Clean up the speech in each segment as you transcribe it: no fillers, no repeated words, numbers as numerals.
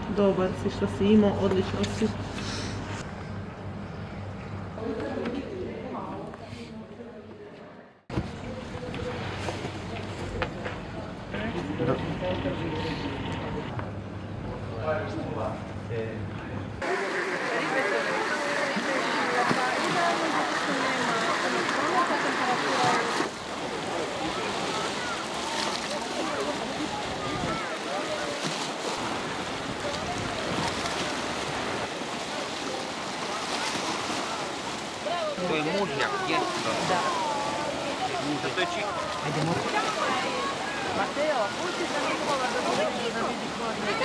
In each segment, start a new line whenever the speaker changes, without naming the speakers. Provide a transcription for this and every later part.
Dobar si što si imao, odlično si.
To je mužjak, djeto. Da. Muža, to je čik. Ajde, mužjak. Mateo, pusti za Nikola da vidi kornje.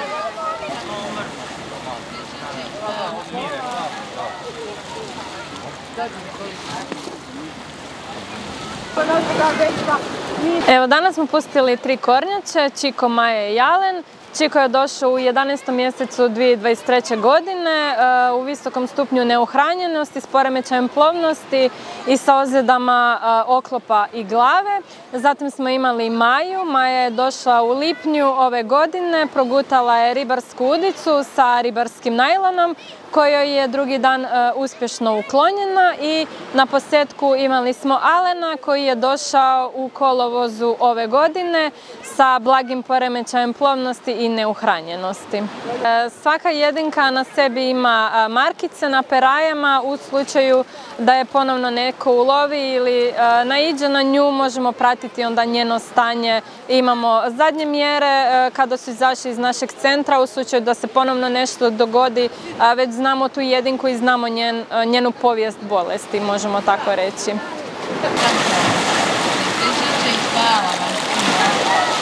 Evo, danas smo pustili 3 kornjače, Čiko, Maja i Jalen. Čiko je došao u 11. mjesecu 2023. godine u visokom stupnju neuhranjenosti s poremećajem plovnosti i sa ozljedama oklopa i glave. Zatim smo imali Maju. Maja je došla u lipnju ove godine, progutala je ribarsku udicu sa ribarskim najlonom kojoj je drugi dan uspješno uklonjena i na posljedku imali smo Alena koji je došao u kolovozu ove godine sa blagim poremećajem plovnosti i neuhranjenosti. Svaka jedinka na sebi ima markice na perajama u slučaju da je ponovno neko ulovi ili naiđe na nju, možemo pratiti onda njeno stanje. Imamo zadnje mjere kada su izašli iz našeg centra u slučaju da se ponovno nešto dogodi, već znamo tu jedinku i znamo njenu povijest bolesti, možemo tako reći.